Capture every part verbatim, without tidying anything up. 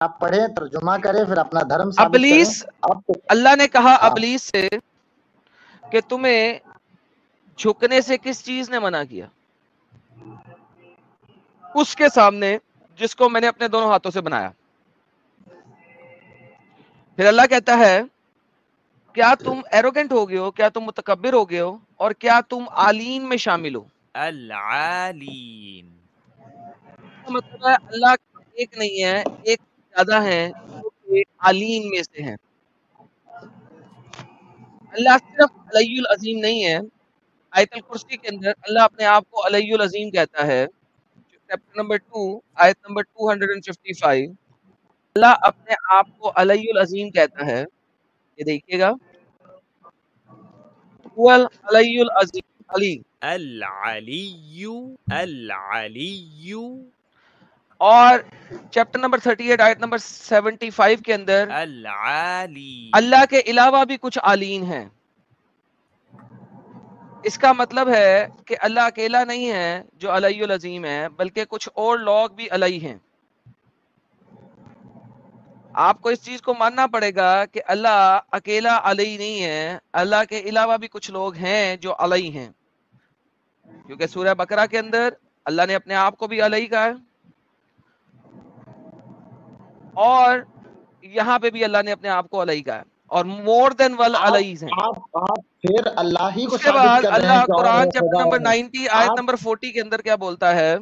آپ پڑھیں، ترجمہ کریں، پھر اپنا دھرم ثابت کریں. ابلیس، اللہ نے کہا ابلیس سے کہ تمہیں جھکنے سے کس چیز نے منع کیا؟ اس کے سامنے جس کو میں نے اپنے دونوں ہاتھوں سے بنایا. پھر اللہ کہتا ہے کیا تم ایروگنٹ ہو گئے ہو، کیا تم متکبر ہو گئے ہو، اور کیا تم عالین میں شامل ہو؟ العالین مطلب ہے اللہ ایک نہیں ہے، ایک زیادہ ہیں جو کہ عالین میں سے ہیں. اللہ صرف علی العظیم نہیں ہے. آیت الکرسی کے اندر اللہ اپنے آپ کو علی العظیم کہتا ہے. چیپٹر نمبر ٹو آیت نمبر دو سو پچپن، اللہ اپنے آپ کو علی العظیم کہتا ہے. یہ دیکھیے گا، هو العلی العظیم، علی. العلی العلی اور چیپٹر نمبر اڑتیس آیت نمبر پچہتر کے اندر العالی اللہ کے علاوہ بھی کچھ عالین ہیں. اس کا مطلب ہے کہ اللہ اکیلا نہیں ہے جو علی العظیم ہے، بلکہ کچھ اور لوگ بھی علی ہیں. آپ کو اس چیز کو ماننا پڑے گا کہ اللہ اکیلا علی نہیں ہے، اللہ کے علاوہ بھی کچھ لوگ ہیں جو علی ہیں. کیونکہ سورہ بقرہ کے اندر اللہ نے اپنے آپ کو بھی علی کہا ہے، اور یہاں پہ بھی اللہ نے اپنے آپ کو علی کہا ہے، اور مور دین ول علیز ہیں. آپ آپ پھر اللہ ہی کو اس کے ثابت بعد کر رہے اللہ ہیں کہ اور قرآن ہے چیپٹر خدا نمبر ہے. نائنٹی آیت آپ نمبر فورٹی کے اندر کیا بولتا ہے؟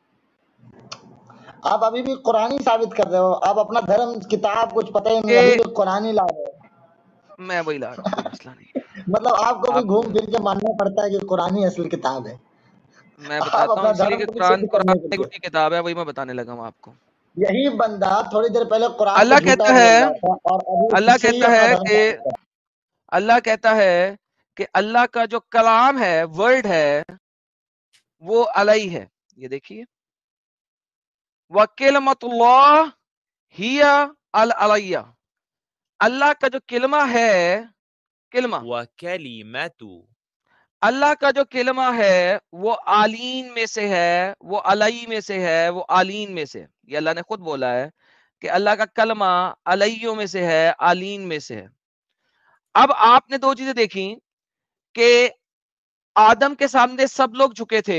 آپ ابھی بھی قرآنی ثابت کر رہے ہو. آپ اپنا دھرم کتاب کچھ پتہ ہی نہیں، کہ ابھی بھی قرآنی لا رہے ہو. میں وہی لا رہا ہوں، کوئی مسئلہ نہیں. مطلب آپ کو بھی آپ گھوم پھر کے ماننا پڑتا ہے کہ قرآنی اصل کتاب ہے. میں آپ بتاتا ہوں، اپنا اسی لیے دھرم کہ کو قرآن سدھ کرنے قرآن کے ایک لیے. جھوٹی کتاب ہے، وہی میں بتانے لگا ہوں آپ کو. یہی بندہ تھوڑی دیر پہلے قرآن کو اللہ جھوٹا کہتا بول ہے رہا تھا، اور ابھی اللہ اس سے ہی کہتا اپنا ہے دھرم کہ ثابت کر. اللہ کہتا ہے کہ اللہ کا جو کلام ہے، ورڈ ہے، وہ علی ہے. یہ دیکھیے، وَكِلْمَةُ اللَّهِ هِيَ الْعَلَيَّ. اللہ کا جو کلمہ ہے، کلمہ وَكَلِمَتُ اللہ کا جو کلمہ ہے وہ عالین میں سے ہے، وہ علی میں سے ہے، وہ عالین میں سے. یہ اللہ نے خود بولا ہے کہ اللہ کا کلمہ علیوں میں سے ہے، عالین میں سے ہے. اب آپ نے دو چیزیں دیکھی کہ آدم کے سامنے سب لوگ جھکے تھے،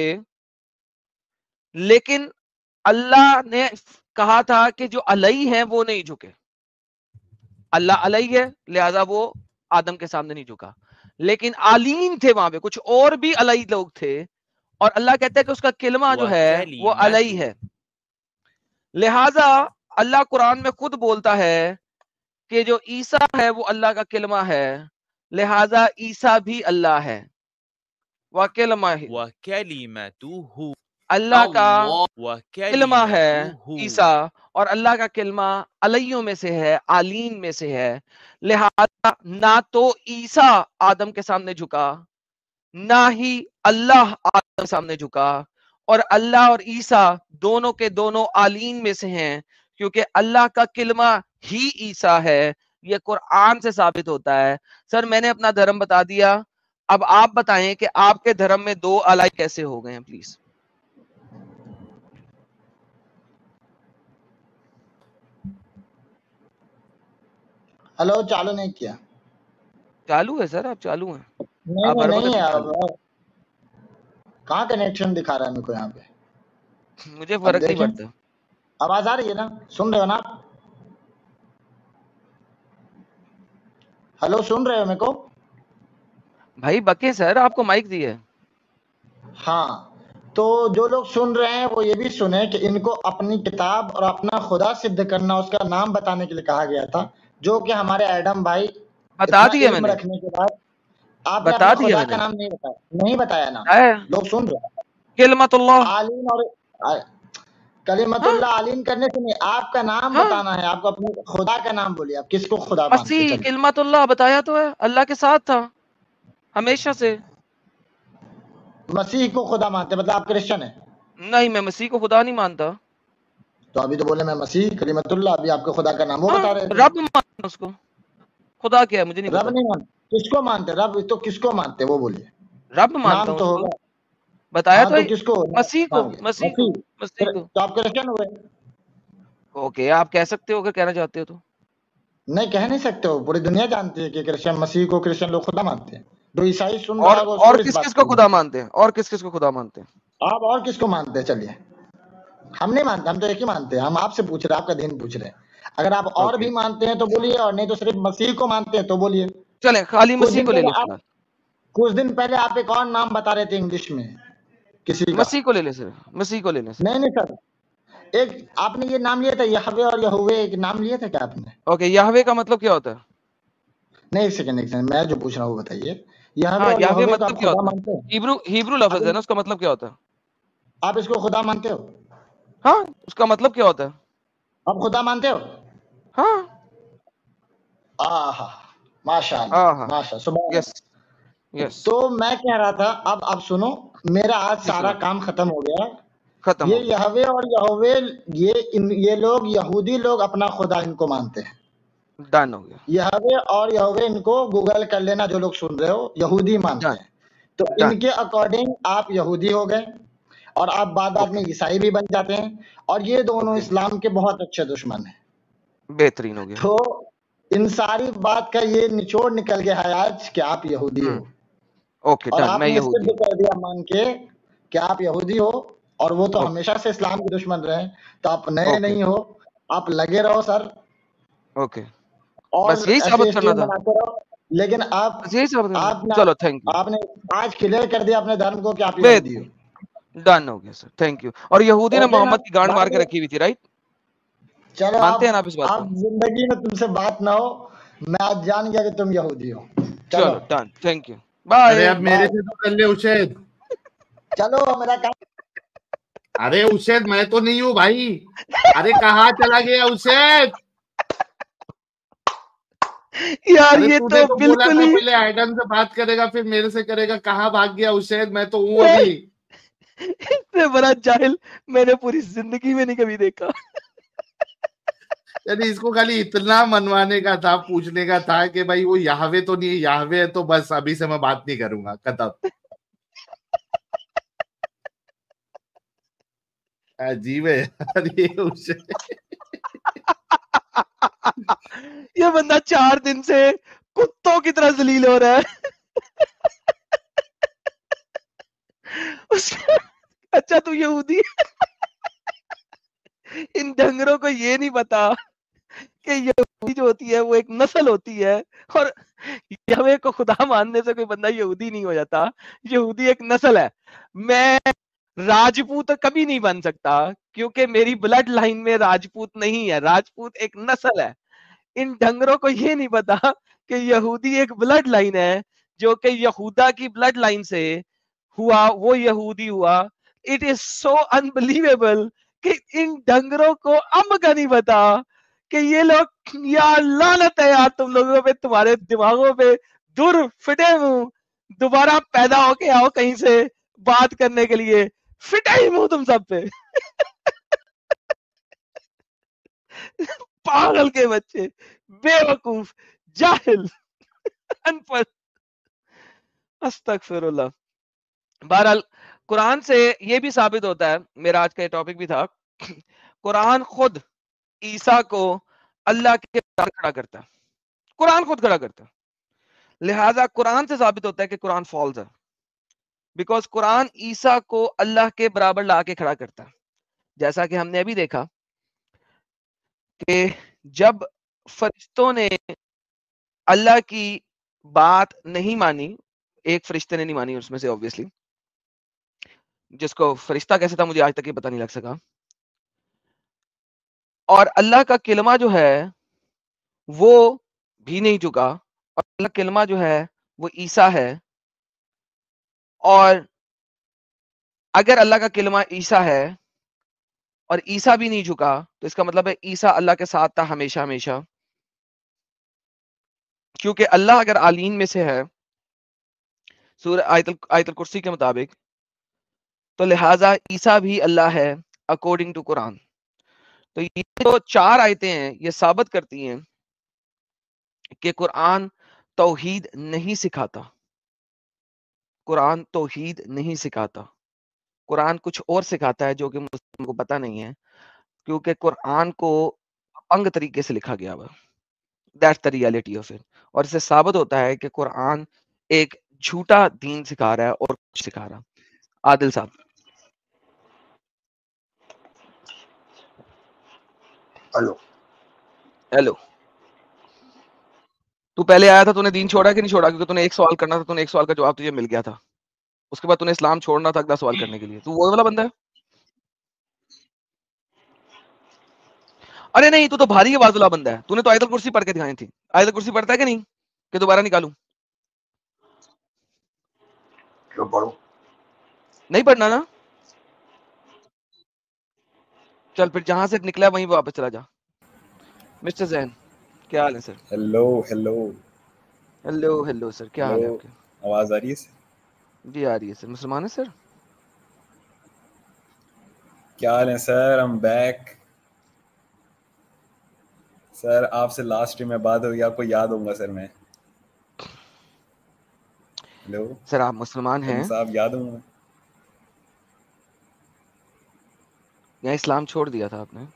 لیکن اللہ نے کہا تھا کہ جو علی ہیں وہ نہیں جھکے. اللہ علی ہے لہذا وہ آدم کے سامنے نہیں جھکا، لیکن عالین تھے وہاں پہ، کچھ اور بھی علی لوگ تھے، اور اللہ کہتا ہے کہ اس کا کلمہ جو ہے وہ علی ہے. لہذا اللہ قرآن میں خود بولتا ہے کہ جو عیسیٰ ہے وہ اللہ کا کلمہ ہے، لہذا عیسیٰ بھی اللہ ہے. وَكِلْمَةُ وَكَلِمَتُهُ اللہ کا کلمہ ہے وَكَلِمَتُهُ عیسیٰ، اور اللہ کا کلمہ علیوں میں سے ہے، عالین میں سے ہے. لہذا نہ تو عیسیٰ آدم کے سامنے جھکا، نہ ہی اللہ آدم کے سامنے جھکا، اور اللہ اور عیسیٰ دونوں کے دونوں عالین میں سے ہیں، کیونکہ اللہ کا کلمہ ہی عیسیٰ ہے. یہ قرآن سے ثابت ہوتا ہے. سر میں نے اپنا دھرم بتا دیا، اب آپ بتائیں کہ آپ کے دھرم میں دو علی کیسے ہو گئے ہیں پلیز. ہلو، چالو نہیں کیا؟ چالو ہے سر، آپ چالو ہیں. نہیں آپ ہر نہیں وقت نہیں ہی ہے. چالو اب کہاں کنیکشن دکھا رہا ہے میرے کو یہاں پہ؟ ہیں. مجھے اب فرق نہیں دیکھیں، پڑتا. آواز آ رہی ہے نا؟ سن رہے ہو نا؟ ہلو، سن رہے ہو میرے کو؟ بھائی بکے سر، آپ کو مائک دی ہے. ہاں، تو جو لوگ سن رہے ہیں وہ یہ بھی سنیں کہ ان کو اپنی کتاب اور اپنا خدا سدھ کرنا، اس کا نام بتانے کے لیے کہا گیا تھا، جو کہ ہمارے ایڈم بھائی بتا اتنا دیا میں علم نے، رکھنے کے بعد آپ نے بتا اپنے دیا خدا میں کا نے. نام نہیں بتایا. نہیں بتایا نا؟ ہے لوگ سن رہے ہیں. کلمت اللہ. عالین اور کلمت ہاں اللہ عالین کرنے سے نہیں، آپ کا نام ہاں، بتانا ہے. آپ کو اپنے خدا کا نام بولیے. آپ کس کو خدا مانتے؟ مسیح چلیے، کلمت اللہ بتایا تو ہے، اللہ کے ساتھ تھا ہمیشہ سے. مسیح کو خدا مانتے مطلب آپ کرسچن ہیں؟ نہیں، میں مسیح کو خدا نہیں مانتا. تو ابھی تو بولے میں مسیح کلمت اللہ، ابھی آپ کو خدا کا نام وہ ہاں، بتا رہے تھے. رب مانتا اس کو. خدا کیا ہے مجھے نہیں رب پتا. نہیں مانتے؟ کس کو مانتے؟ رب تو کس کو مانتے وہ بولیے. رب مانتا نام ہوں تو اس کو. ہوگا. بتایا ہاں تو تو ہے، کس کو مسیح کو، مان گئے؟ مسیح کو، مسیح. مسیح پھر کو. تو آپ کرسچن ہوئے. اوکے آپ کہہ سکتے ہو اگر کہنا چاہتے ہو تو. نہیں کہہ نہیں سکتے ہو, پوری دنیا جانتی ہے کہ کرسچن مسیح کو کرسچن لوگ خدا مانتے ہیں. جو عیسائی سن اور رہا ہوگا اس کو اور اس کس بات کس کو کی خدا مانتے ہیں, اور کس کس کو خدا مانتے ہیں؟ آپ اور کس کو مانتے ہیں؟ چلیے ہم نہیں مانتے, ہم تو ایک ہی مانتے ہیں. ہم آپ سے پوچھ رہے ہیں, آپ کا دین پوچھ رہے ہیں. اگر آپ اور اوکے بھی مانتے ہیں تو بولیے, اور نہیں تو صرف مسیح کو مانتے ہیں تو بولیے. چلیں خالی کچھ مسیح دن کو لے پہلے لیں فی آپ الحال. کچھ دن پہلے آپ ایک اور نام بتا رہے تھے انگلش میں کسی کا. مسیح کو لے لیں سر, مسیح کو لے لیں سر. نہیں نہیں سر, ایک آپ نے یہ نام لیا تھا یہوے اور یہوے, ایک نام لیا تھا کیا آپ نے؟ اوکے یہوے کا مطلب کیا ہوتا ہے؟ نہیں ایک سیکنڈ ایک سیکنڈ, میں جو پوچھ رہا ہوں وہ بتائیے. یہوے ہاں اور یہوے یہوے کو مطلب آپ کیا خدا ہوتا مانتے ہے؟ ہیں؟ ہیبرو ہیبرو لفظ ہے نا, اس کا مطلب کیا ہوتا ہے؟ آپ اس کو خدا مانتے ہو؟ ہاں اس کا مطلب کیا ہوتا ہے؟ آپ خدا مانتے ہو؟ ہاں آہا ماشاء اللہ ہاں ہاں ماشاء سبحان یس اللہ. یس تو میں کہہ رہا تھا, اب اب سنو, میرا آج جی سارا سناؤ. کام ختم ہو گیا. ختم یہ ہو گیا. یہوے اور یہوے, یہ ان یہ لوگ یہودی لوگ اپنا خدا ان کو مانتے ہیں. ڈن ہو گیا. یہوے اور یہوے ان کو گوگل کر لینا, جو لوگ سن رہے ہو, یہودی مانتے ڈن ہیں. تو ڈن. ان کے اکارڈنگ آپ یہودی ہو گئے, اور آپ بعد بعد اوکے میں عیسائی بھی بن جاتے ہیں, اور یہ دونوں اوکے اسلام کے بہت اچھے دشمن ہیں. بہترین ہو گیا. تو ان ساری بات کا یہ نچوڑ نکل گیا ہے آج کہ آپ یہودی ہوں ہو, اوکے اور ڈن, آپ میں نے یہودی سدھ ہوں. کر دیا مان کے کہ آپ یہودی ہو, اور وہ تو اوکے ہمیشہ سے اسلام کے دشمن رہے. تو آپ نئے اوکے نہیں ہو, آپ لگے رہو سر, اوکے اور بس یہی ایسے ثابت کرنا اسٹریم تھا. بناتے رہو. لیکن آپ بس یہی ثابت کرنا آپ تھا. نے چلو تھینک یو. آپ نے آج کلیئر کر دیا اپنے دھرم کو کہ آپ یہودی ہو. بہترین ڈن ہو گیا سر, تھینک یو. اور یہودی نے اوکے نا, محمد کی گانڈ مار بعد کے میں رکھی ہوئی تھی, رائٹ؟ چلو آپ مانتے ہیں نا آپ اس بات آپ کو؟ زندگی میں تم سے بات نہ ہو, میں آج جان گیا کہ تم یہودی ہو. چلو چلو ڈن, تھینک یو, ارے بائے. اب میرے سے تو کر لے اشید. چلو میرا کام. ارے اشید میں تو نہیں ہوں بھائی. ارے کہاں چلا گیا اشید؟ یار ارے یہ تو تو نے تو بولا بالکل تھا ہی, پہلے ایڈم سے بات کرے گا پھر میرے سے کرے گا. کہاں بھاگ گیا اشید؟ میں تو ہوں میں ابھی. اس سے بڑا جاہل میں نے پوری زندگی میں نہیں کبھی دیکھا. یعنی اس کو خالی اتنا منوانے کا تھا, پوچھنے کا تھا کہ بھائی وہ یہوے تو نہیں, یہوے ہے تو بس ابھی سے میں بات نہیں کروں گا, ختم. عجیب ہے یار یہ اشید. یہ بندہ چار دن سے کتوں کی طرح ذلیل ہو رہا ہے. اس کا- اچھا تو یہودی, ان ڈنگروں کو یہ نہیں پتا کہ یہودی جو ہوتی ہے وہ ایک نسل ہوتی ہے, اور یہوے کو خدا ماننے سے کوئی بندہ یہودی نہیں ہو جاتا. یہودی ایک نسل ہے. میں راجپوت کبھی نہیں بن سکتا کیونکہ میری بلڈ لائن میں راجپوت نہیں ہے. راجپوت ایک نسل ہے. ان ڈنگروں کو یہ نہیں پتا کہ یہودی ایک بلڈ لائن ہے, جو کہ یہودا کی بلڈ لائن سے ہوا, وہ یہودی ہوا. اٹ از سو انبلیویبل کہ ان ڈنگروں کو ام کا نہیں پتا کہ یہ لوگ, یا لعنت ہے یار تم لوگوں پہ, تمہارے دماغوں پہ دور فٹے منہ, دوبارہ پیدا ہو کے آؤ کہیں سے بات کرنے کے لیے. فٹے ہی منہ تم سب پہ. پاگل کے بچے, بے وقوف, جاہل, ان پڑھ. استغفر اللہ. بہرحال قرآن سے یہ بھی ثابت ہوتا ہے, میرا آج کا یہ ٹاپک بھی تھا, قرآن خود عیسیٰ کو اللہ کے برابر کھڑا کرتا ہے. قرآن خود کھڑا کرتا ہے. لہذا قرآن سے ثابت ہوتا ہے کہ قرآن فالز ہے, بیکاز قرآن عیسیٰ کو اللہ کے برابر لا کے کھڑا کرتا ہے. جیسا کہ ہم نے ابھی دیکھا کہ جب فرشتوں نے اللہ کی بات نہیں مانی, ایک فرشتے نے نہیں مانی اس میں سے obviously, جس کو فرشتہ کیسے تھا مجھے آج تک یہ پتہ نہیں لگ سکا, اور اللہ کا کلمہ جو ہے وہ بھی نہیں جھکا, اور اللہ کا کلمہ جو ہے وہ عیسیٰ ہے. اور اگر اللہ کا کلمہ عیسیٰ ہے اور عیسیٰ بھی نہیں جھکا, تو اس کا مطلب ہے عیسیٰ اللہ کے ساتھ تھا ہمیشہ ہمیشہ, کیونکہ اللہ اگر عالین میں سے ہے سورہ آیت آیت الکرسی کے مطابق, تو لہٰذا عیسیٰ بھی اللہ ہے اکارڈنگ ٹو قرآن. تو یہ جو چار آیتیں ہیں یہ ثابت کرتی ہیں کہ قرآن توحید نہیں سکھاتا. قرآن توحید نہیں سکھاتا. قرآن کچھ اور سکھاتا ہے جو کہ مسلم کو پتہ نہیں ہے, کیونکہ قرآن کو انگ طریقے سے لکھا گیا ہوا. That's the reality of it. اور اس سے ثابت ہوتا ہے کہ قرآن ایک جھوٹا دین سکھا رہا ہے اور کچھ سکھا رہا. عادل صاحب. Hello hello. تو پہلے آیا تھا, تو نے دین چھوڑا کہ نہیں چھوڑا؟ کیونکہ تو نے ایک سوال کرنا تھا, تو نے ایک سوال کا جواب تجھے مل گیا تھا. اس کے بعد تو نے اسلام چھوڑنا تھا اگلا سوال کرنے کے لیے. تو وہ والا بندہ ہے. ارے نہیں, تو تو بھاری آواز والا بندہ ہے. تو نے تو آیت الکرسی پڑھ کے دکھائی تھی. آیت الکرسی پڑھتا ہے کہ نہیں, کہ دوبارہ نکالوں؟ جو پڑھو نہیں پڑھنا نا. چل پھر جہاں سے نکلا وہیں واپس چلا جا. مسٹر زین, کیا حال ہے sir? Hello hello hello hello sir, کیا حال ہے ہیلو آپ کے؟ آواز آ رہی ہے سر؟ جی آ رہی ہے سر. مسلمان ہے سر؟ کیا حال ہے سر؟ ایم بیک سر. آپ سے لاسٹ ٹائم میں بات ہوگی, آپ کو یاد ہوگا سر. میں ہیلو سر آپ مسلمان ہیں صاحب, یاد ہوں گا یا اسلام چھوڑ دیا تھا آپ نے؟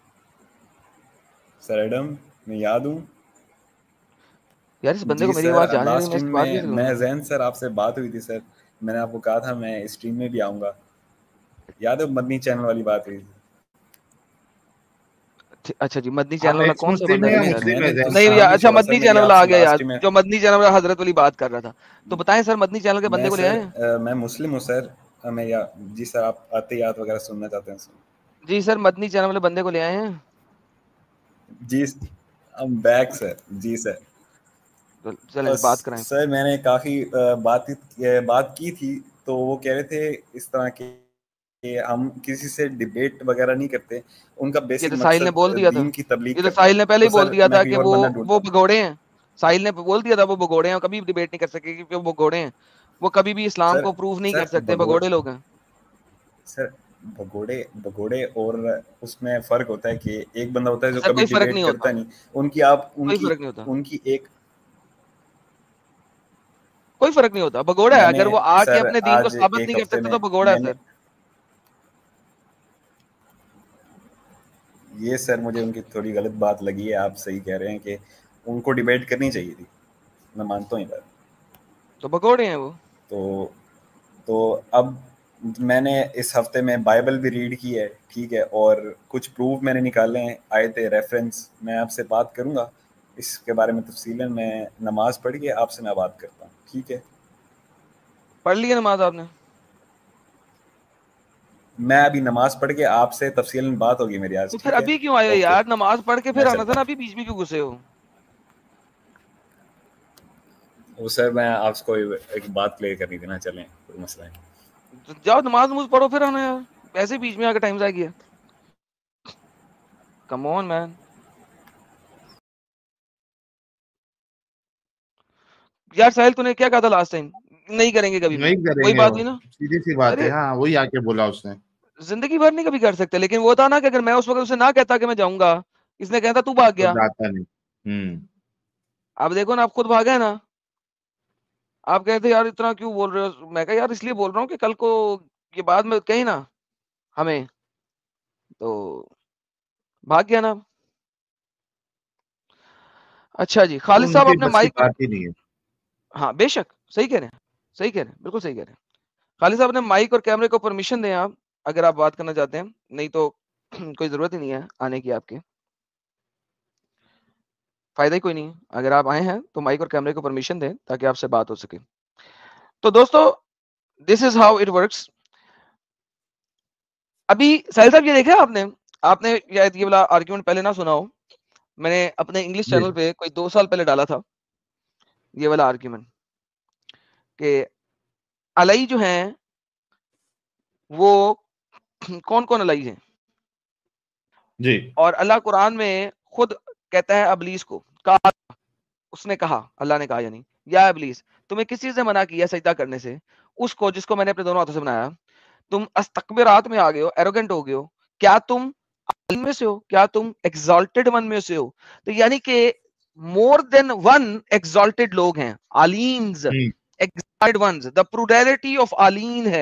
سر ایڈم, میں یاد ہوں یار اس بندے جی کو میری سر. آواز جانے نہیں, لاسٹ میں اس ٹائم کی بات میں کیسے کروں میں گا؟ زین سر آپ سے بات ہوئی تھی سر. میں نے آپ کو کہا تھا میں اسٹریم میں بھی آؤں گا. یاد ہے مدنی چینل والی بات ہوئی تھی؟ اچھا جی, مدنی ہاں چینل والا ایکس کون سا مسلم بندہ ہے ہے یا مجھے میں یاد مسلم میں ہے نے تو زین نہیں. صاحب؟ اسلام نہیں اچھا چھوڑا سر. مدنی میری چینل آپ والا آ سے گیا لاسٹ یاد, ٹائم میں جو مدنی چینل والا حضرت والی بات کر رہا تھا. تو بتائیں سر مدنی چینل کے بندے کو لے آئے ہیں؟ میں میں مسلم ہوں سر. میں یا جی سر, آپ عطیات وغیرہ سننا چاہتے ہیں سر؟ جی سر, مدنی چینل والے بندے کو لے آئے ہیں؟ جی ایم بیک سر. جی سر. چلیں بات کرائیں. سر میں نے کافی بات بات کی تھی, تو وہ کہہ رہے تھے اس طرح کے کہ ہم کسی سے ڈیبیٹ وغیرہ نہیں کرتے. ان کا یہ بیسک تو ساحل نے مقصد بول دیا تھا, دین کی تبلیغ یہ تو کرنا ہے. ساحل نے پہلے تو ہی بول سر دیا میں تھا کوئی کہ اور وہ بندہ ڈھونڈتا وہ ہوں. بگوڑے ہیں. ساحل نے بول دیا تھا وہ بگوڑے ہیں, کبھی ڈیبیٹ نہیں کر سکے کیونکہ وہ بگوڑے ہیں. وہ کبھی بھی اسلام سر کو پروف نہیں کر سر سکتے, بگوڑ بگوڑے لوگ ہیں. سر بگوڑے بگوڑے اور اس میں فرق ہوتا ہے کہ ایک بندہ ہوتا ہے جو سر کبھی کوئی فرق ڈیبیٹ نہیں ہوتا, کرتا نہیں. ان کی آپ ان کوئی کی فرق نہیں ہوتا, ان کی ایک کوئی فرق نہیں ہوتا. بگوڑا ہے, میں نے اگر وہ آ کے سر اپنے دین کو آج ثابت ایک نہیں کر ہفتے سکتے میں تو بگوڑا ہے میں نے سر. یہ سر مجھے ان کی تھوڑی غلط بات لگی ہے. آپ صحیح کہہ رہے ہیں کہ ان کو ڈیبیٹ کرنی چاہیے تھی, میں مانتا ہوں یہ بات. تو بگوڑے ہیں وہ. تو تو اب میں نے اس ہفتے میں بائبل بھی ریڈ کی ہے, ٹھیک ہے, اور کچھ پروف میں نے نکالے ہیں, آئے تھے ریفرنس. میں آپ سے بات کروں گا اس کے بارے میں تفصیلاً. میں نماز پڑھ کے آپ سے میں بات کرتا ہوں, ٹھیک ہے؟ پڑھ لی نماز آپ نے؟ میں ابھی نماز پڑھ کے آپ سے تفصیلاً بات ہوگی میری آج, تو پھر ٹھیک ہے؟ ابھی کیوں آئے ہو اوکے, یار؟ نماز پڑھ کے پھر میں آنا تھا چلتا نا, ہوں. ابھی بیچ میں کیوں گھسے ہو؟ وہ سر میں آپ کو ایک بات کلیئر کرنی تھی نا. چلیں, کوئی مسئلہ نہیں. جاؤ نماز نماز پڑھو پھر آنا یار, ایسے بیچ میں آ کے ٹائم ضائع کیا. کم آن مین. یار ساحل تو نے کیا کہا تھا لاسٹ ٹائم؟ نہیں کریں گے کبھی بھی, نہیں کریں وہی گے, بات وہ ہوئی نا. سیدھی سی بات ارے ہے. ہاں وہی آ کے بولا اس نے. زندگی بھر نہیں کبھی کر سکتے, لیکن وہ تھا نا کہ اگر میں اس وقت اسے نہ کہتا کہ میں جاؤں گا, اس نے کہتا تو بھاگ تو گیا. جاتا نہیں. ہوں آپ دیکھو نا, آپ خود بھاگے نا. آپ کہتے یار اتنا کیوں بول رہے ہو؟ میں کہا یار اس لیے بول رہا ہوں کہ کل کو یہ بعد میں کہیں نا ہمیں, تو بھاگ گیا نا. اچھا جی, تو خالد ان صاحب کی آپ نے بس کی مائک, بات ہی نہیں ہے. ہاں بے شک صحیح کہہ رہے ہیں, صحیح کہہ رہے ہیں, بالکل صحیح کہہ رہے ہیں. خالد صاحب نے مائک اور کیمرے کو پرمیشن دیں آپ, اگر آپ بات کرنا چاہتے ہیں. نہیں تو کوئی ضرورت ہی نہیں ہے آنے کی, آپ کے فائدہ ہی کوئی نہیں ہے. اگر آپ آئے ہیں تو مائک اور کیمرے کو پرمیشن دیں تاکہ آپ سے بات ہو سکے. تو دوستو this is how it works. ابھی ساحل صاحب یہ دیکھا آپ نے, آپ نے شاید یہ والا آرگیومنٹ پہلے نہ سنا ہو. میں نے اپنے انگلش جی چینل پہ کوئی دو سال پہلے ڈالا تھا یہ والا آرگیومنٹ, کہ الائی جو ہیں وہ کون کون الائی ہیں. جی اور اللہ قرآن میں خود کہتا ہے ابلیس کو, کہا اس نے کہا, اللہ نے کہا یعنی, یا ابلیس تمہیں کس چیز نے منع کیا سجدہ کرنے سے؟ اس کو جس کو میں نے اپنے دونوں ہاتھوں سے بنایا. تم استکبرات میں آ گئے ہو, ایروگنٹ ہو گئے ہو. کیا تم عالم میں سے ہو؟ کیا تم ایگزالٹڈ ون میں سے ہو؟ تو یعنی کہ مور دین ون ایگزالٹڈ لوگ ہیں, عالینز, exalted ones. the plurality of عالین ہے,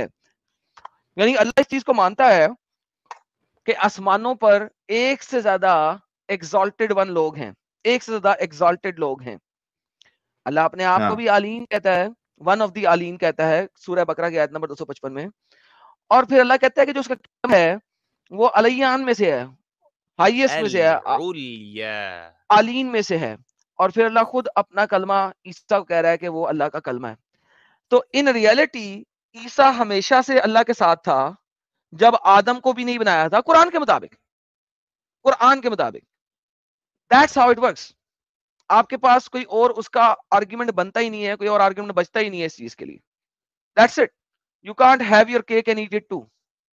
یعنی اللہ اس چیز کو مانتا ہے کہ آسمانوں پر ایک سے زیادہ ایگزالٹڈ ون لوگ ہیں, ایک سے زیادہ ایگزالٹڈ لوگ ہیں. اللہ اپنے آپ ہاں. کو بھی علیم کہتا ہے, ون آف دی علیم کہتا ہے سورہ بقرہ کی آیت نمبر دو سو پچپن میں. اور پھر اللہ کہتا ہے کہ جو اس کا کلم ہے وہ علیان میں سے ہے, ہائیسٹ میں سے ہے, العليا علین میں سے ہے. اور پھر اللہ خود اپنا کلمہ عیسیٰ کو کہہ رہا ہے کہ وہ اللہ کا کلمہ ہے. تو ان ریئلٹی عیسیٰ ہمیشہ سے اللہ کے ساتھ تھا, جب آدم کو بھی نہیں بنایا تھا, قرآن کے مطابق, قرآن کے مطابق. That's how it works. آپ کے پاس کوئی اور اس کا آرگیومنٹ بنتا ہی نہیں ہے, کوئی اور آرگیومنٹ بچتا ہی نہیں ہے اس چیز کے لیے. That's it. You can't have your cake and eat it too.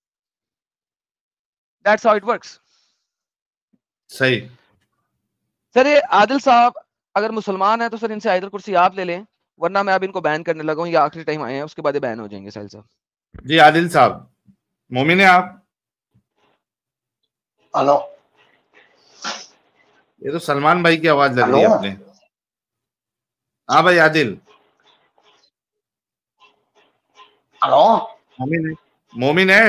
That's how it works. صحیح. سر یہ عادل صاحب اگر مسلمان ہیں تو سر ان سے آیت الکرسی آپ لے لیں, ورنہ میں اب ان کو بین کرنے لگا ہوں, یہ آخری ٹائم آئے ہیں, اس کے بعد بین ہو جائیں گے. ساحل صاحب جی عادل صاحب مومن ہیں آپ؟ ہلو یہ تو سلمان بھائی کی آواز لگ رہی ہے اپنے. ہاں بھائی عادل ہلو مومن ہے؟ مومن ہے؟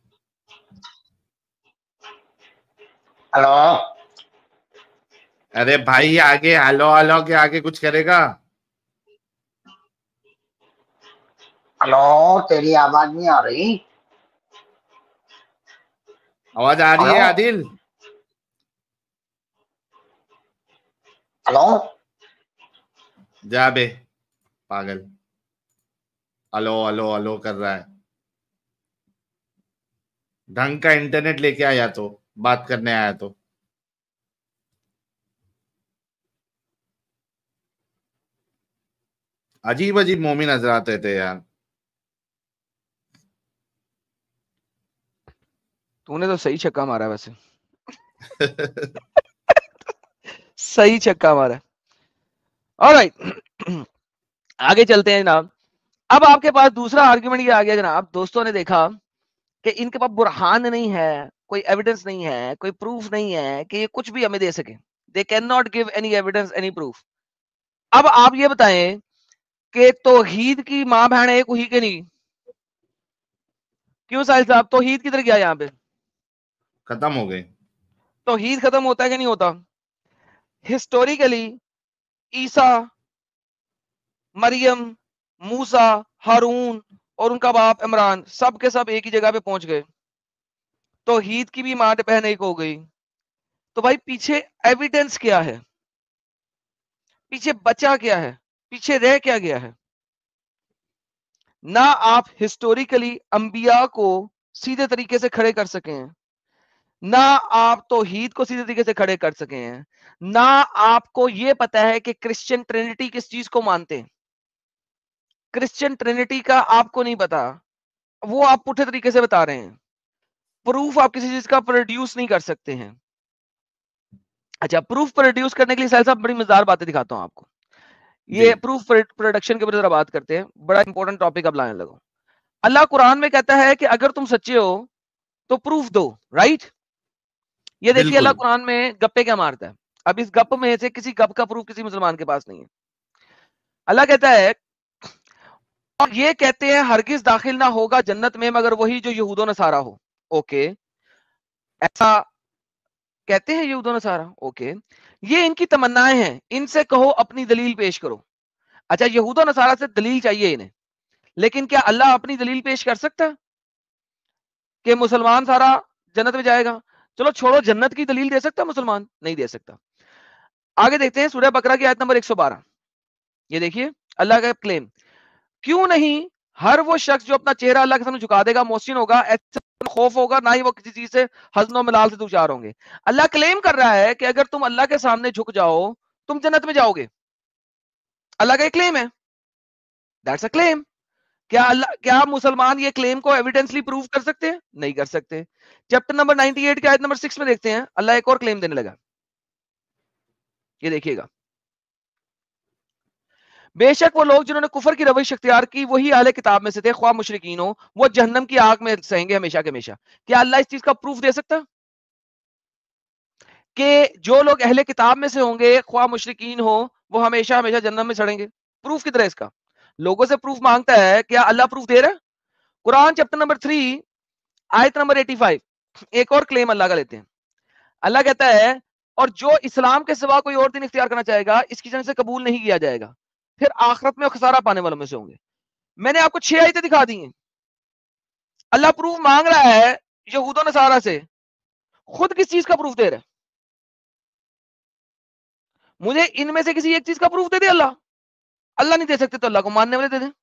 ہلو ارے بھائی آگے ہلو ہلو کے آگے کچھ کرے گا؟ ہلو تیری آواز نہیں آ رہی؟ آواز آ رہی ہے عادل؟ ہلو جا بے پاگل, ہلو ہلو ہلو کر رہا ہے. ڈھنگ کا انٹرنیٹ لے کے آیا تو بات کرنے آیا تو. عجیب عجیب مومن حضرات رہتے یار. تو نے تو صحیح چھکا مارا ہے ویسے, صحیح چھکا مارا ہے. آلرائٹ آگے چلتے ہیں جناب. اب آپ کے پاس دوسرا آرگیومنٹ یہ آ گیا جناب, دوستوں نے دیکھا کہ ان کے پاس برہان نہیں ہے, کوئی ایویڈنس نہیں ہے, کوئی پروف نہیں ہے کہ یہ کچھ بھی ہمیں دے سکے. They can not give any evidence any proof. اب آپ یہ بتائیں کہ توحید کی ماں بہن ایک ہوئی کہ نہیں؟ کیوں ساحل صاحب توحید کدھر گیا یہاں پہ؟ ختم ہو گئے. توحید ختم ہوتا ہے کہ نہیں ہوتا؟ ہسٹوریکلی عیسیٰ, مریم, موسیٰ, ہارون اور ان کا باپ عمران سب کے سب ایک ہی جگہ پہ پہنچ گئے. توحید کی بھی ماں بہن ایک ہو گئی. تو بھائی پیچھے ایویڈنس کیا ہے؟ پیچھے بچا کیا ہے؟ پیچھے رہ کیا گیا ہے؟ نہ آپ ہسٹوریکلی انبیاء کو سیدھے طریقے سے کھڑے کر سکے ہیں, نہ آپ توحید کو سیدھے طریقے سے کھڑے کر سکے ہیں, نہ آپ کو یہ پتا ہے کہ کرسچن ٹرینٹی کس چیز کو مانتے ہیں. کرسچن ٹرینٹی کا آپ کو نہیں پتا, وہ آپ پٹھے طریقے سے بتا رہے ہیں. پروف آپ کسی چیز کا پروڈیوس نہیں کر سکتے ہیں. اچھا پروف پروڈیوس کرنے کے لیے ساحل صاحب بڑی مزدار باتیں دکھاتا ہوں آپ کو. یہ پروف پروڈکشن کے اوپر ذرا بات کرتے ہیں, بڑا انپورٹنٹ ٹاپک اب لانے لگا. اللہ قرآن میں کہتا ہے کہ اگر تم سچے ہو تو پروف دو, رائٹ؟ یہ دیکھیے اللہ قرآن میں گپے کیا مارتا ہے. اب اس گپ میں سے کسی گپ کا پروف کسی مسلمان کے پاس نہیں ہے. اللہ کہتا ہے اور یہ کہتے ہیں ہرگز داخل نہ ہوگا جنت میں مگر وہی جو یہود و نصارہ ہو. اوکے, ایسا کہتے ہیں یہود و نصارہ, اوکے, یہ ان کی تمنائیں ہیں, ان سے کہو اپنی دلیل پیش کرو. اچھا یہود و نصارہ سے دلیل چاہیے انہیں, لیکن کیا اللہ اپنی دلیل پیش کر سکتا کہ مسلمان سارا جنت میں جائے گا؟ چلو چھوڑو, جنت کی دلیل دے سکتا مسلمان؟ نہیں دے سکتا. آگے دیکھتے ہیں سورہ بقرہ کی آیت نمبر ایک سو بارہ. یہ دیکھیے اللہ کا کلیم, کیوں نہیں ہر وہ شخص جو اپنا چہرہ اللہ کے سامنے جھکا دے گا محسن ہوگا, ایسا خوف ہوگا, نہ ہی وہ کسی چیز سے حزن و ملال سے دوچار ہوں گے. اللہ کلیم کر رہا ہے کہ اگر تم اللہ کے سامنے جھک جاؤ تم جنت میں جاؤ گے. اللہ کا یہ کلیم ہے, دیٹس اے کلیم. کیا اللہ کیا مسلمان یہ کلیم کو ایویڈنسلی پروف کر سکتے ہیں؟ نہیں کر سکتے. چیپٹر نمبر نائنٹی ایٹ کے آیت نمبر سکس میں دیکھتے ہیں اللہ ایک اور کلیم دینے لگا. یہ دیکھیے گا, بے شک وہ لوگ جنہوں نے کفر کی روش اختیار کی وہی اہل کتاب میں سے تھے, خواہ مشرکین ہو, وہ جہنم کی آگ میں سہیں گے ہمیشہ کے ہمیشہ. کیا اللہ اس چیز کا پروف دے سکتا کہ جو لوگ اہل کتاب میں سے ہوں گے خواہ مشرکین ہو وہ ہمیشہ ہمیشہ جہنم میں سڑیں گے؟ پروف کدھر ہے اس کا؟ لوگوں سے پروف مانگتا ہے, کیا اللہ پروف دے رہا ہے؟ قرآن چیپٹر نمبر تھری آیت نمبر ایٹی فائیو, ایک اور کلیم اللہ کا لیتے ہیں. اللہ کہتا ہے اور جو اسلام کے سوا کوئی اور دین اختیار کرنا چاہے گا اس کی جانب سے قبول نہیں کیا جائے گا، پھر آخرت میں خسارہ پانے والوں میں سے ہوں گے. میں نے آپ کو چھ آیتیں دکھا دی ہیں. اللہ پروف مانگ رہا ہے یہود و نصارہ سے، خود کس چیز کا پروف دے رہا ہے؟ مجھے ان میں سے کسی ایک چیز کا پروف دے دے اللہ. اللہ نہیں دے سکتے تو اللہ کو ماننے والے دے دیں.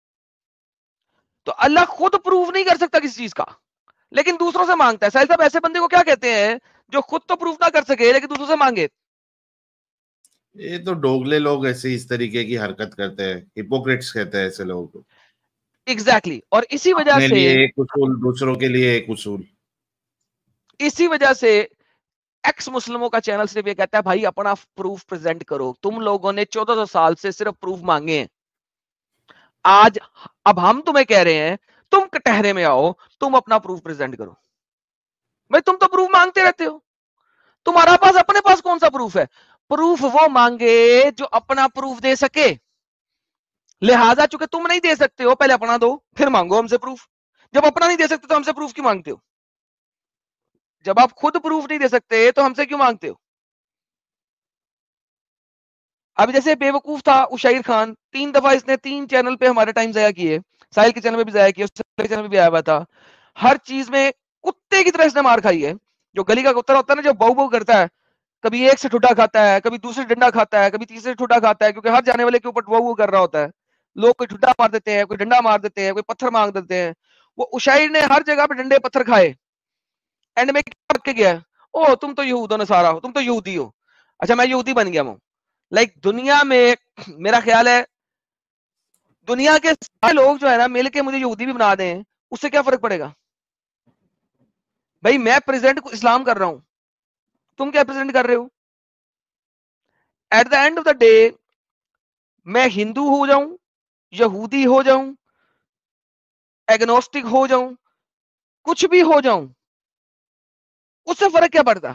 تو اللہ خود پروف نہیں کر سکتا کسی چیز کا، لیکن دوسروں سے مانگتا ہے. ساحل صاحب ایسے بندے کو کیا کہتے ہیں جو خود تو پروف نہ کر سکے لیکن دوسروں سے مانگے؟ یہ تو ڈوگلے لوگ ایسے اس طریقے کی حرکت کرتے ہیں، ہپوکریٹس کہتے ہیں ایسے لوگوں کو. ایگزیکٹلی. اور اسی وجہ اپنے سے لیے ایک اصول، دوسروں کے لیے ایک اصول. اسی وجہ سے ایکس مسلموں کا چینل صرف یہ کہتا ہے بھائی اپنا پروف پریزنٹ کرو. تم لوگوں نے چودہ سو سال سے صرف پروف مانگے ہیں. آج اب ہم تمہیں کہہ رہے ہیں تم کٹہرے میں آؤ، تم اپنا پروف پریزنٹ کرو. بھائی تم تو پروف مانگتے رہتے ہو، تمہارا پاس اپنے پاس کون سا پروف ہے؟ پروف وہ مانگے جو اپنا پروف دے سکے. لہذا چونکہ تم نہیں دے سکتے ہو پہلے اپنا دو پھر مانگو ہم سے پروف. جب اپنا نہیں دے سکتے تو ہم سے پروف کیوں مانگتے ہو؟ جب آپ خود پروف نہیں دے سکتے تو ہم سے کیوں مانگتے ہو؟ اب جیسے بے وقوف تھا عشیر خان، تین دفعہ اس نے تین چینل پہ ہمارے ٹائم ضائع کیے. ساحل کے چینل پہ بھی ضائع کیے، اس کے چینل پہ بھی آیا ہوا تھا. ہر چیز میں کتے کی طرح اس نے مار کھائی ہے. جو گلی کا کتا ہوتا ہے نا جو باؤ باؤ کرتا ہے، کبھی ایک سے ٹھڈا کھاتا ہے، کبھی دوسرے ڈنڈا کھاتا ہے، کبھی تیسرے ٹھڈا کھاتا ہے، کیونکہ ہر جانے والے کے اوپر وہ کر رہا ہوتا ہے. لوگ کوئی ٹھڈا مار دیتے ہیں، کوئی ڈنڈا مار دیتے ہیں، کوئی پتھر مار دیتے ہیں. وہ عشیر نے ہر جگہ پہ ڈنڈے پتھر کھائے. اینڈ میں پک کے گیا او تم تو یہود و نصارہ ہو، تم تو یہودی ہو. اچھا میں یہودی بن گیا ہوں. لائک دنیا میں میرا خیال ہے دنیا کے سارے لوگ جو ہے نا مل کے مجھے یہودی بھی بنا دیں، اس سے کیا فرق پڑے گا؟ بھائی میں پریزنٹ اسلام کر رہا ہوں، تم کیا پریزنٹ کر رہے ہو؟ At the end of the day میں ہندو ہو جاؤں، یہودی ہو جاؤں، ایگنوسٹک ہو جاؤں، کچھ بھی ہو جاؤں، اس سے فرق کیا پڑتا؟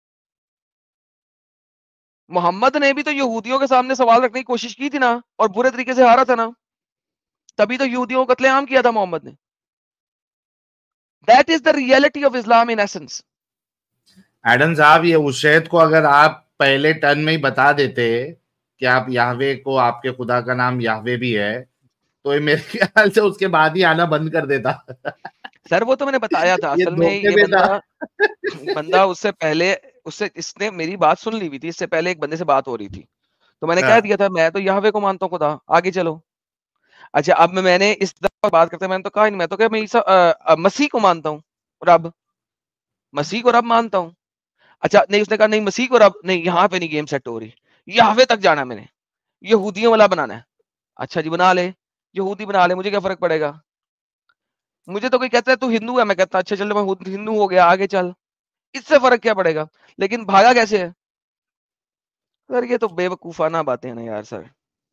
محمد نے بھی تو یہودیوں کے سامنے سوال رکھنے کی کوشش کی تھی نا، اور برے طریقے سے ہارا تھا نا. تبھی تو یہودیوں کو قتل عام کیا تھا محمد نے. That is the reality of Islam in essence. Adam صاحب یہ عشید کو اگر آپ پہلے ٹرن میں ہی بتا دیتے کہ آپ یاہوے کو، آپ کے خدا کا نام یاہوے بھی ہے، تو یہ میرے خیال سے اس کے بعد ہی آنا بند کر دیتا. سر وہ تو میں نے بتایا تھا، اصل میں یہ بندہ بندہ اس سے پہلے اس سے اس نے میری بات سن لی ہوئی تھی. اس سے پہلے ایک بندے سے بات ہو رہی تھی تو میں نے کہہ دیا تھا میں تو یاہوے کو مانتا ہوں خدا، آگے چلو. اچھا اب میں نے اس طرح بات کرتے میں نے تو کہا میں تو کہ میں مسیح کو مانتا ہوں رب، مسیح کو رب مانتا ہوں. اچھا نہیں، اس نے کہا نہیں مسیح کو رب نہیں، یہاں پہ نہیں گیم سیٹ ہو رہی، یاہوے تک جانا میں نے، یہودیوں والا بنانا ہے. اچھا جی بنا لے، یہودی بنا لے، مجھے کیا فرق پڑے گا؟ مجھے تو کوئی کہتا ہے تو ہندو ہے، میں کہتا اچھا چل میں ہندو ہو گیا، آگے چل، اس سے فرق کیا پڑے گا؟ لیکن بھاگا کیسے ہے سر؟ یہ تو بے وقوفانہ باتیں ہیں نا یار سر.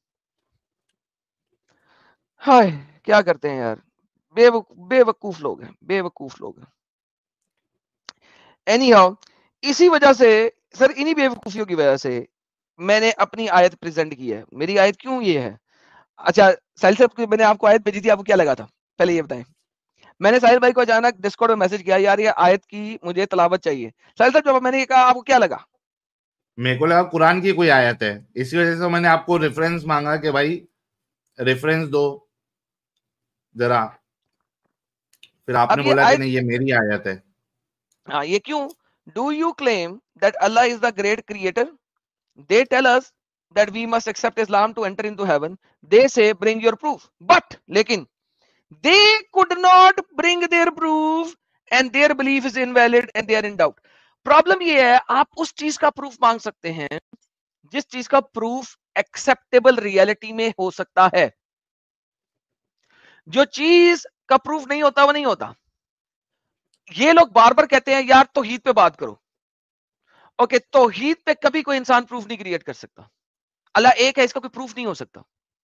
ہائے کیا کرتے ہیں یار، بے بے وقوف لوگ ہیں، بے وقوف لوگ ہیں. اینی ہاؤ اسی وجہ سے سر، انہی بے وقوفیوں کی وجہ سے میں نے اپنی آیت پریزنٹ کی ہے. میری آیت کیوں یہ ہے؟ اچھا ساحل صاحب میں نے آپ کو آیت بھیجی تھی، آپ کو کیا لگا تھا پہلے یہ بتائیں. میں نے ساحل بھائی کو اچانک ڈسکورڈ میں میسج کیا یار یہ آیت کی مجھے تلاوت چاہیے. ساحل صاحب جب میں نے یہ کہا آپ کو کیا لگا؟ میرے کو لگا قرآن کی کوئی آیت ہے، اسی وجہ سے میں نے آپ کو ریفرنس مانگا کہ بھائی ریفرنس دو ذرا، پھر آپ نے بولا کہ نہیں یہ میری آیت ہے. ہاں یہ کیوں؟ ڈو یو کلیم دیٹ اللہ is the great creator? They tell us that we must accept Islam to enter into heaven. They say bring your proof, but lekin they could not bring their proof and their belief is invalid and they are in doubt. Problem یہ ہے آپ اس چیز کا proof مانگ سکتے ہیں جس چیز کا پروف ایکسپٹیبل ریالٹی میں ہو سکتا ہے. جو چیز کا پروف نہیں ہوتا وہ نہیں ہوتا. یہ لوگ بار بار کہتے ہیں یار توحید پہ بات کرو. اوکے توحید پہ کبھی کوئی انسان پروف نہیں کریٹ کر سکتا. اللہ ایک ہے، اس کا کوئی پروف نہیں ہو سکتا.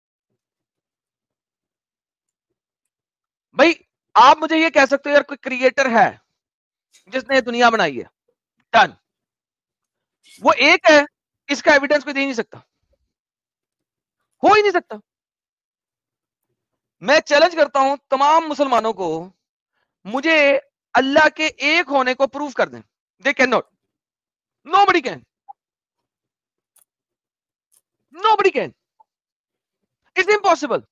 بھائی آپ مجھے یہ کہہ سکتے ہو یار کوئی کریٹر ہے جس نے دنیا بنائی ہے، ڈن، وہ ایک ہے، اس کا ایویڈنس کوئی دے نہیں سکتا، ہو ہی نہیں سکتا. میں چیلنج کرتا ہوں تمام مسلمانوں کو، مجھے اللہ کے ایک ہونے کو پروف کر دیں. They can not. Nobody can. Nobody can. It's impossible.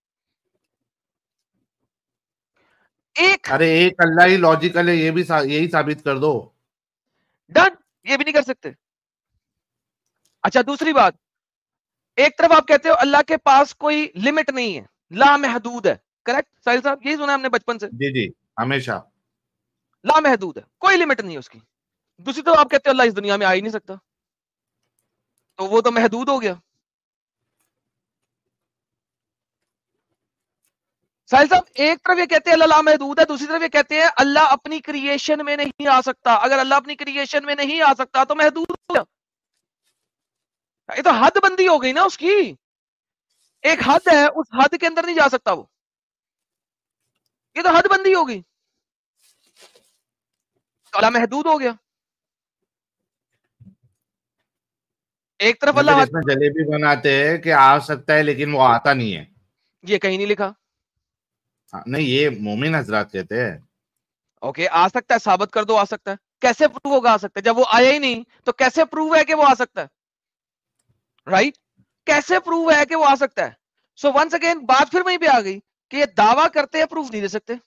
एक अरे एक अल्लाह ही लॉजिकल है, ये भी सा, यही साबित कर दो. डन, ये भी नहीं कर सकते. अच्छा दूसरी बात, एक तरफ आप कहते हो अल्लाह के पास कोई लिमिट नहीं है, ला महदूद है, करेक्ट साहिल साहब? यही सुना हमने बचपन से. जी जी हमेशा. ला महदूद है, कोई लिमिट नहीं है उसकी. दूसरी तरफ आप कहते हो अल्लाह इस दुनिया में आ ही नहीं सकता, तो वो तो महदूद हो गया. साहिल साहब एक तरफ ये कहते हैं अल्लाह महदूद है, दूसरी तरफ ये कहते हैं अल्लाह अपनी क्रिएशन में नहीं आ सकता. अगर अल्लाह अपनी क्रिएशन में नहीं आ सकता तो महदूद हो गया. ये तो हद बंदी हो गई ना उसकी. एक हद है, उस हद के अंदर नहीं जा सकता वो. ये तो हद बंदी हो गई, तो अल्लाह महदूद हो गया. एक तरफ अल्लाह, इसमें जलेबी बनाते हैं कि आ सकता है लेकिन वो आता नहीं है. ये कहीं नहीं लिखा. नहीं ये मोमिन हजरात कहते हैं. ओके, आ सकता है, साबित कर दो आ सकता है. कैसे प्रूव होगा आ सकता है? जब वो आया ही नहीं तो कैसे प्रूव है कि वो आ सकता है? Right right? कैसे प्रूव है कि वो आ सकता है? सो वंस अगेन बात फिर वहीं पे आ गई कि ये दावा करते हैं, प्रूफ नहीं दे सकते.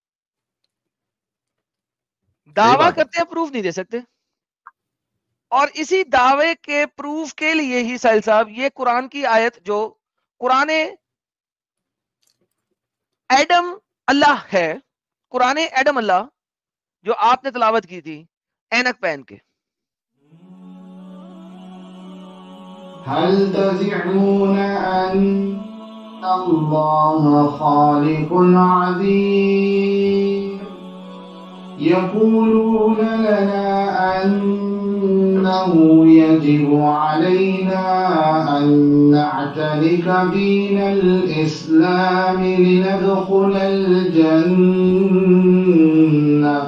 दावा करते हैं, प्रूफ नहीं दे सकते. और इसी दावे के प्रूफ के लिए ही साहिल साहब ये कुरान की आयत, जो कुरान एडम अल्लाह है, कुरान एडम अल्लाह जो आपने तिलावत की थी ऐनक पहन के, हल तज़िऊन अन्ना अल्लाह खालिकुन अज़ीम यक़ूलून लना अन्नहु यजिबु अलैना अन नअतरिक दीनल इस्लाम लिनदखुलल जन्नह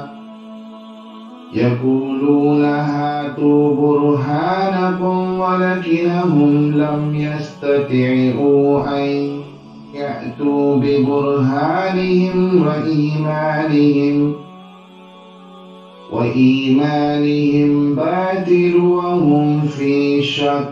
यक़ूलून हातू बुरहानकुम वलकिनहुम लम यस्ततिऊ अन यअतू बिबुरहानिहिम व ईमानिहिम وإيمانهم باطل وهم في شك.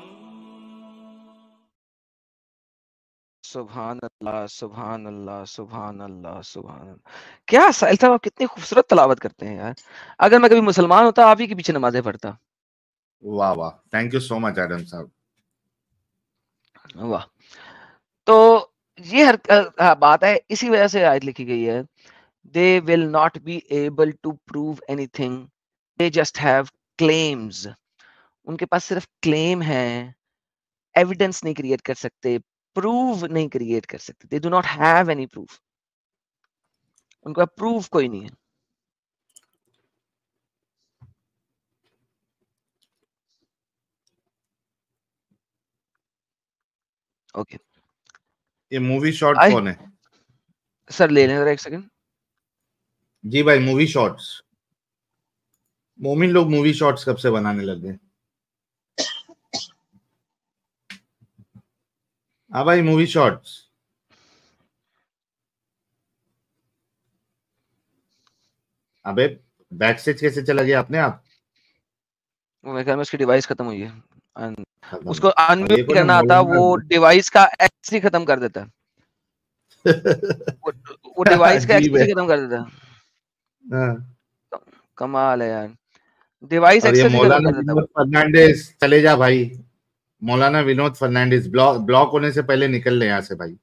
सुभान अल्लाह सुभान अल्लाह सुभान अल्लाह सुभान अल्लाह. क्या साहिल साहब आप कितनी खूबसूरत तलावत करते हैं यार. अगर मैं कभी मुसलमान होता आप ही के पीछे नमाजें पढ़ता. वाह वाह, thank you so much Adam साहब. वाह. तो ये हर आ, बात है, इसी वजह से आयत लिखी गई है. They will not be able to prove anything. They just have claims. उनके पास सिर्फ क्लेम है, एविडेंस नहीं क्रिएट कर सकते, प्रूव नहीं क्रिएट कर सकते. They do not have any proof. उनका प्रूफ कोई नहीं है. Okay okay. ये मूवी शॉट कौन है सर? ले लें जरा एक सेकंड. जी भाई, मूवी शॉट्स. मोमिन लोग मूवी शॉट्स कब से बनाने लगे? हाँ भाई, मूवी शॉट्स. अबे बैक स्टेज कैसे चला गया अपने आप? मेरे ख्याल में उसकी डिवाइस खत्म हुई है. उसको अनम्यूट करना आता, वो डिवाइस का एक्सेस ही खत्म कर देता है. वो, वो डिवाइस का एक्सेस ही खत्म कर देता है. कमाल है यार, डिवाइस एक्सेस ही खत्म कर देता है. फर्नांडिस चले जा भाई. मौलाना विनोद फर्नांडिस ब्लॉक ब्लॉक होने से पहले निकल ले यहाँ से भाई.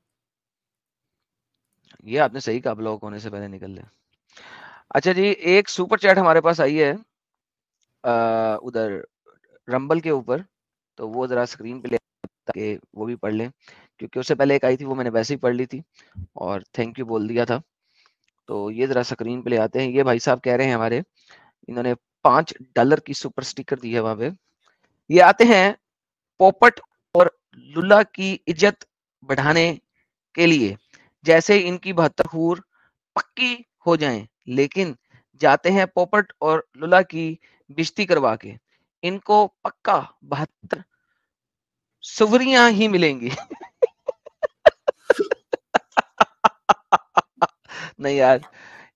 ये आपने सही कहा, ब्लॉक होने से पहले निकल ले. अच्छा जी, एक सुपर चैट हमारे पास आई है आ, उधर रंबल के ऊपर, तो वो जरा स्क्रीन पे ले ताकि वो भी पढ़ लें, क्योंकि उससे पहले एक आई थी वो मैंने वैसे ही पढ़ ली थी और थैंक यू बोल दिया था. तो ये जरा स्क्रीन पे ले आते हैं. ये भाई साहब कह रहे हैं हमारे, इन्होंने पांच डॉलर की सुपर स्टिकर दी है वहां पे. ये आते हैं, पोपट और लुल्ला की इज्जत बढ़ाने के लिए जैसे इनकी बहत्तर हूर पक्की हो जाएं, लेकिन जाते हैं पोपट और लुल्ला की बिश्ती करवा के, इनको पक्का बहत्तर सुवरियां ही मिलेंगी. नहीं यार,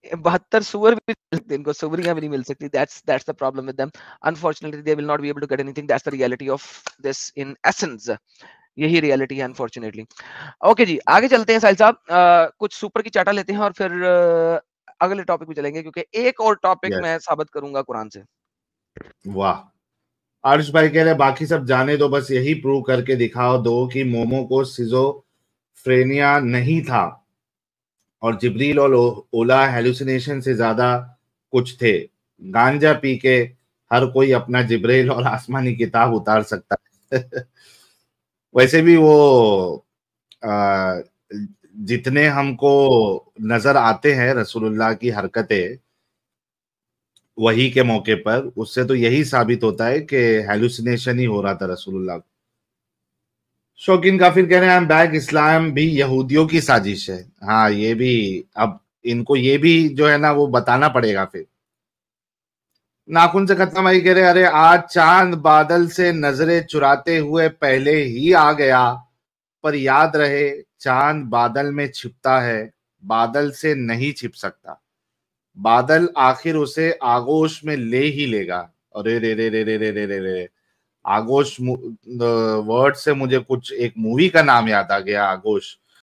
बहत्तर सुअर भी मिल सकते हैं इनको, सुवरियां भी नहीं मिल सकती. That's that's the problem with them. Unfortunately, they will not be able to get anything. That's the reality of this in essence. यही रियलिटी है अनफॉर्चुनेटली. ओके जी, आगे चलते हैं साहिल साहब. uh, कुछ सुपर की चाटा लेते हैं और फिर uh, अगले टॉपिक पे चलेंगे, क्योंकि एक और टॉपिक Yes. मैं साबित करूंगा कुरान से. वाह, आरुष भाई कह रहे बाकी सब जाने दो, बस यही प्रूव करके दिखाओ दो कि मोमो को सिजोफ्रेनिया नहीं था और जिब्रील और ओला हेलुसिनेशन से ज्यादा कुछ थे. गांजा पी के हर कोई अपना जिब्रील और आसमानी किताब उतार सकता है. वैसे भी वो आ, जितने हमको नजर आते हैं रसूलुल्लाह की हरकतें वही के मौके पर, उससे तो यही साबित होता है कि हेलुसिनेशन ही हो रहा था रसूलुल्लाह. शौकीन काफिर कह रहे हैं बैग इस्लाम भी यहूदियों की साजिश है. हाँ, ये भी अब इनको ये भी जो है ना वो बताना पड़ेगा. फिर नाखून से खत्म आई कह रहे अरे आज चांद बादल से नजरें चुराते हुए पहले ही आ गया, पर याद रहे चांद बादल में छिपता है, बादल से नहीं छिप सकता, बादल आखिर उसे आगोश में ले ही लेगा. अरे रे रे रे रे रे रे रे रे आगोश वर्ड से मुझे कुछ एक मूवी का नाम याद आ गया, आगोश.